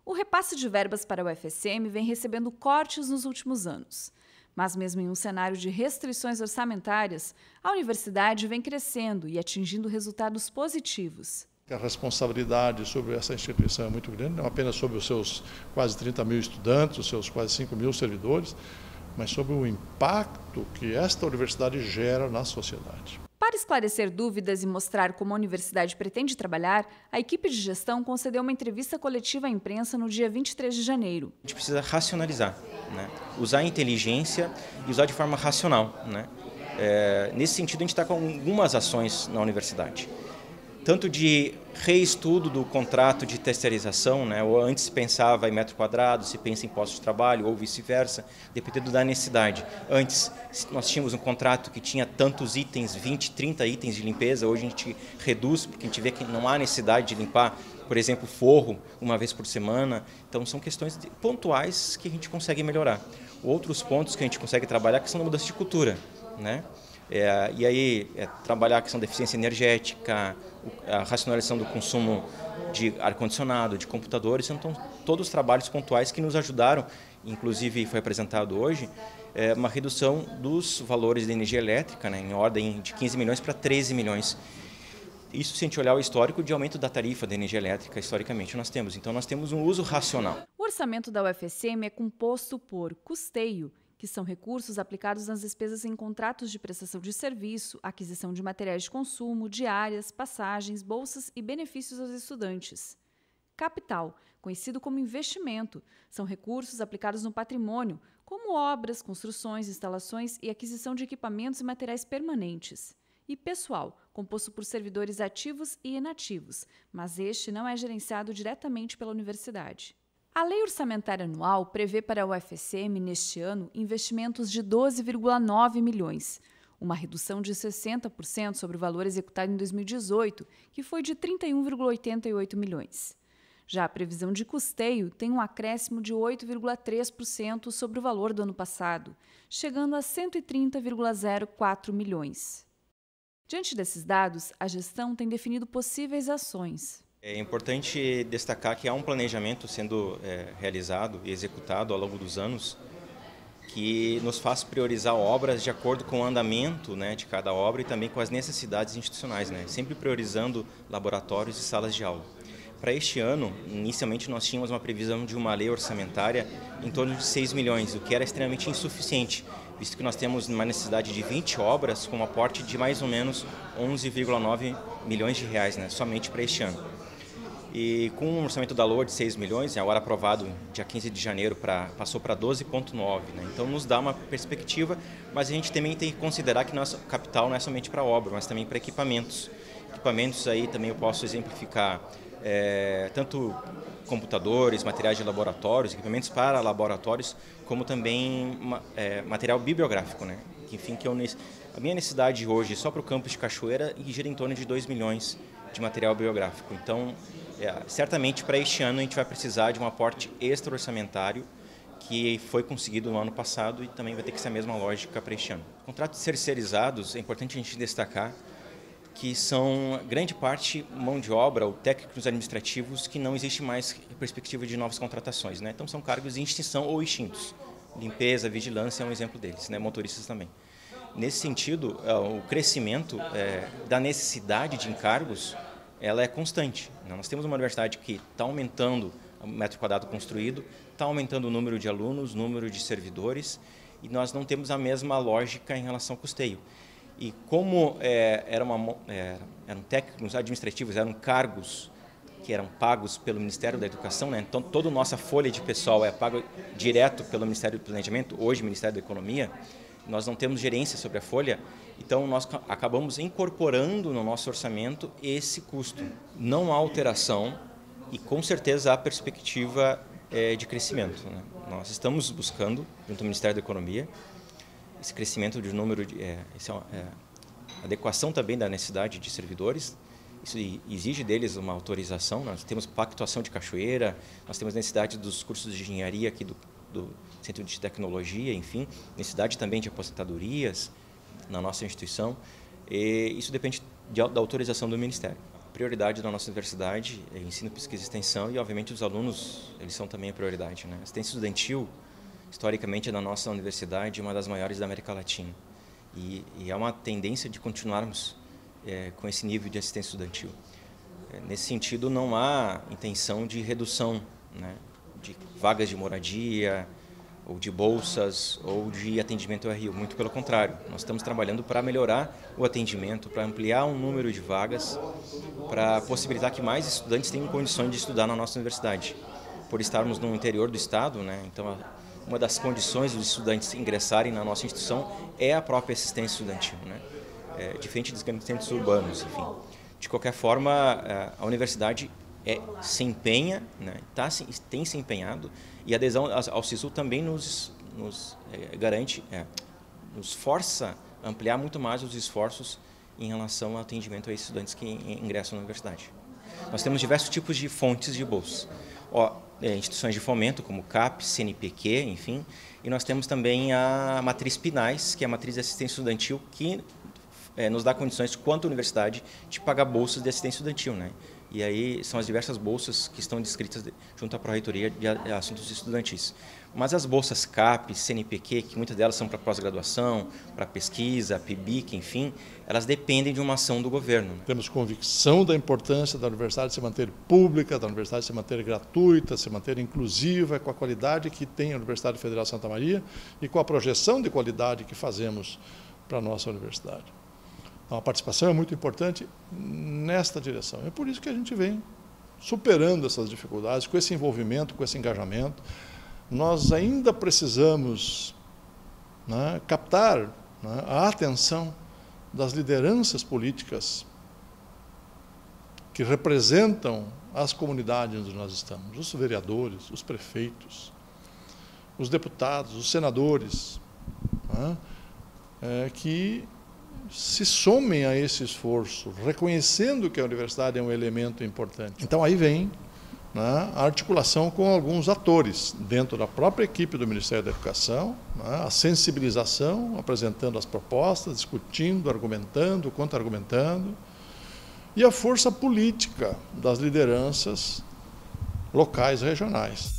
O repasse de verbas para o UFSM vem recebendo cortes nos últimos anos. Mas mesmo em um cenário de restrições orçamentárias, a universidade vem crescendo e atingindo resultados positivos. A responsabilidade sobre essa instituição é muito grande, não apenas sobre os seus quase 30 mil estudantes, os seus quase 5 mil servidores, mas sobre o impacto que esta universidade gera na sociedade. Para esclarecer dúvidas e mostrar como a universidade pretende trabalhar, a equipe de gestão concedeu uma entrevista coletiva à imprensa no dia 23 de janeiro. A gente precisa racionalizar, né? Usar a inteligência e usar de forma racional, né? Nesse sentido, a gente está com algumas ações na universidade. Tanto de reestudo do contrato de terceirização, né? Ou antes se pensava em metro quadrado, se pensa em postos de trabalho, ou vice-versa, dependendo da necessidade. Antes nós tínhamos um contrato que tinha tantos itens, 20, 30 itens de limpeza, hoje a gente reduz, porque a gente vê que não há necessidade de limpar, por exemplo, forro uma vez por semana. Então são questões pontuais que a gente consegue melhorar. Outros pontos que a gente consegue trabalhar que são a mudança de cultura, né? E aí trabalhar a questão da eficiência energética, a racionalização do consumo de ar-condicionado, de computadores, então todos os trabalhos pontuais que nos ajudaram, inclusive foi apresentado hoje, uma redução dos valores da energia elétrica, né, em ordem de 15 milhões para 13 milhões. Isso se a gente olhar o histórico de aumento da tarifa da energia elétrica, historicamente nós temos. Então nós temos um uso racional. O orçamento da UFSM é composto por custeio, que são recursos aplicados nas despesas em contratos de prestação de serviço, aquisição de materiais de consumo, diárias, passagens, bolsas e benefícios aos estudantes. Capital, conhecido como investimento, são recursos aplicados no patrimônio, como obras, construções, instalações e aquisição de equipamentos e materiais permanentes. E pessoal, composto por servidores ativos e inativos, mas este não é gerenciado diretamente pela universidade. A Lei Orçamentária Anual prevê para a UFSM, neste ano, investimentos de 12,9 milhões, uma redução de 60% sobre o valor executado em 2018, que foi de 31,88 milhões. Já a previsão de custeio tem um acréscimo de 8,3% sobre o valor do ano passado, chegando a 130,04 milhões. Diante desses dados, a gestão tem definido possíveis ações. É importante destacar que há um planejamento sendo realizado e executado ao longo dos anos que nos faz priorizar obras de acordo com o andamento, né, de cada obra e também com as necessidades institucionais, né, sempre priorizando laboratórios e salas de aula. Para este ano, inicialmente nós tínhamos uma previsão de uma lei orçamentária em torno de 6 milhões, o que era extremamente insuficiente, visto que nós temos uma necessidade de 20 obras com um aporte de mais ou menos 11,9 milhões de reais, né, somente para este ano. E com um orçamento da LOA de 6 milhões, agora aprovado dia 15 de janeiro, passou para 12,9. Né? Então nos dá uma perspectiva, mas a gente também tem que considerar que nosso capital não é somente para obra, mas também para equipamentos. Equipamentos aí também eu posso exemplificar tanto computadores, materiais de laboratórios, equipamentos para laboratórios, como também material bibliográfico, né? Enfim, a minha necessidade hoje só para o campus de Cachoeira gira em torno de 2 milhões de material bibliográfico. Então, certamente para este ano a gente vai precisar de um aporte extra-orçamentário que foi conseguido no ano passado e também vai ter que ser a mesma lógica para este ano. Contratos terceirizados, é importante a gente destacar que são, grande parte, mão de obra ou técnicos administrativos que não existe mais perspectiva de novas contratações, né? Então são cargos em extinção ou extintos. Limpeza, vigilância é um exemplo deles, né? Motoristas também. Nesse sentido, o crescimento da necessidade de encargos ela é constante. Nós temos uma universidade que está aumentando o metro quadrado construído, está aumentando o número de alunos, o número de servidores, e nós não temos a mesma lógica em relação ao custeio. E como eram técnicos administrativos, eram cargos que eram pagos pelo Ministério da Educação, né? Então toda a nossa folha de pessoal é paga direto pelo Ministério do Planejamento, hoje Ministério da Economia, nós não temos gerência sobre a folha, então nós acabamos incorporando no nosso orçamento esse custo. Não há alteração e com certeza há perspectiva de crescimento, né? Nós estamos buscando, junto ao Ministério da Economia, esse crescimento de número de adequação também da necessidade de servidores. Isso exige deles uma autorização. Nós temos pactuação de Cachoeira, nós temos necessidade dos cursos de engenharia aqui do Centro de Tecnologia, enfim, necessidade também de aposentadorias na nossa instituição. E isso depende da autorização do Ministério. prioridade da nossa universidade é ensino, pesquisa e extensão e, obviamente, os alunos, eles são também a prioridade, né? A assistência estudantil, historicamente, na nossa universidade, é uma das maiores da América Latina. E há uma tendência de continuarmos com esse nível de assistência estudantil. Nesse sentido, não há intenção de redução, né, de vagas de moradia, ou de bolsas, ou de atendimento ao RU. Muito pelo contrário, nós estamos trabalhando para melhorar o atendimento, para ampliar o número de vagas, para possibilitar que mais estudantes tenham condições de estudar na nossa universidade. Por estarmos no interior do estado, né, então uma das condições dos estudantes ingressarem na nossa instituição é a própria assistência estudantil, né, diferente dos centros urbanos, enfim. De qualquer forma, a universidade se empenha, né, tem se empenhado, e a adesão ao SISU também nos garante, nos força a ampliar muito mais os esforços em relação ao atendimento a esses estudantes que ingressam na universidade. Nós temos diversos tipos de fontes de bolsa. Instituições de fomento, como CAP, CNPq, enfim, e nós temos também a matriz PNAES, que é a matriz de assistência estudantil, que nos dá condições, quanto à universidade, de pagar bolsas de assistência estudantil, né? E aí são as diversas bolsas que estão descritas junto à Pró-Reitoria de Assuntos Estudantis. Mas as bolsas CAP, CNPq, que muitas delas são para pós-graduação, para pesquisa, PIBIC, enfim, elas dependem de uma ação do governo. Temos convicção da importância da universidade se manter pública, da universidade se manter gratuita, se manter inclusiva, com a qualidade que tem a Universidade Federal de Santa Maria e com a projeção de qualidade que fazemos para a nossa universidade. Então, a participação é muito importante nesta direção. É por isso que a gente vem superando essas dificuldades, com esse envolvimento, com esse engajamento. Nós ainda precisamos, né, captar, né, a atenção das lideranças políticas que representam as comunidades onde nós estamos, os vereadores, os prefeitos, os deputados, os senadores, né, que se somem a esse esforço, reconhecendo que a universidade é um elemento importante. Então aí vem, né, a articulação com alguns atores dentro da própria equipe do Ministério da Educação, né, a sensibilização, apresentando as propostas, discutindo, argumentando, contra-argumentando, e a força política das lideranças locais e regionais.